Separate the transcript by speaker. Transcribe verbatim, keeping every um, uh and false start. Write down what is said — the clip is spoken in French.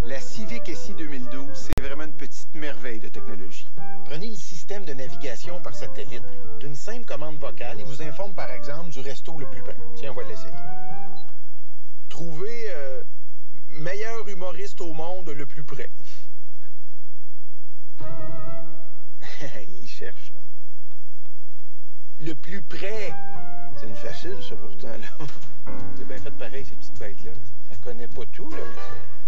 Speaker 1: La Civic S I deux mille douze, c'est vraiment une petite merveille de technologie.
Speaker 2: Prenez le système de navigation par satellite d'une simple commande vocale et vous informe par exemple du resto le plus près. Tiens, on va l'essayer. Trouvez euh, meilleur humoriste au monde le plus près. Il cherche, là. Le plus près.
Speaker 3: C'est une facile, ça, pourtant, là.
Speaker 2: C'est bien fait pareil, ces petites bêtes-là. Ça connaît pas tout, là, mais c'est...